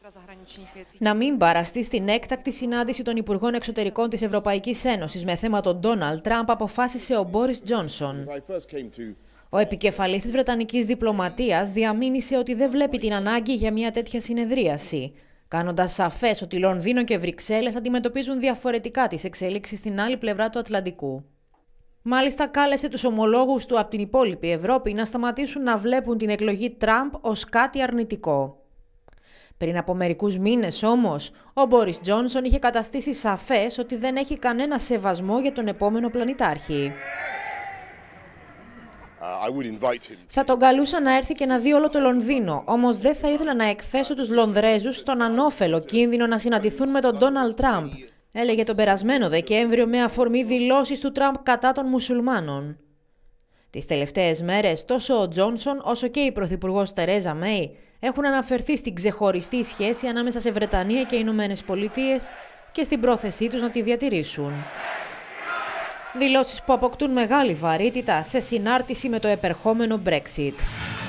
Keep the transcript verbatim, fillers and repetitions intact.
να μην παραστεί στην έκτακτη συνάντηση των Υπουργών Εξωτερικών της Ευρωπαϊκής Ένωσης με θέμα τον Ντόναλντ Τραμπ, αποφάσισε ο Μπόρις Τζόνσον. Ο επικεφαλής της Βρετανικής διπλωματίας διαμήνυσε ότι δεν βλέπει την ανάγκη για μια τέτοια συνεδρίαση, κάνοντας σαφές ότι Λονδίνο και Βρυξέλλες αντιμετωπίζουν διαφορετικά τις εξέλιξεις στην άλλη πλευρά του Ατλαντικού. Μάλιστα, κάλεσε τους ομολόγους του από την υπόλοιπη Ευρώπη να σταματήσουν να βλέπουν την εκλογή Τραμπ ως κάτι αρνητικό. Πριν από μερικούς μήνες όμως, ο Μπόρις Τζόνσον είχε καταστήσει σαφές ότι δεν έχει κανένα σεβασμό για τον επόμενο πλανητάρχη. Θα τον καλούσα να έρθει και να δει όλο το Λονδίνο, όμως δεν θα ήθελα να εκθέσω τους Λονδρέζους στον ανώφελο κίνδυνο να συναντηθούν με τον Ντόναλντ Τραμπ, έλεγε τον περασμένο Δεκέμβριο με αφορμή δηλώσεις του Τραμπ κατά των μουσουλμάνων. Τις τελευταίες μέρες, τόσο ο Τζόνσον όσο και η Πρωθυπουργός Τερέζα Μέι έχουν αναφερθεί στην ξεχωριστή σχέση ανάμεσα σε Βρετανία και Ηνωμένες Πολιτείες και στην πρόθεσή τους να τη διατηρήσουν. Δηλώσεις που αποκτούν μεγάλη βαρύτητα σε συνάρτηση με το επερχόμενο Brexit.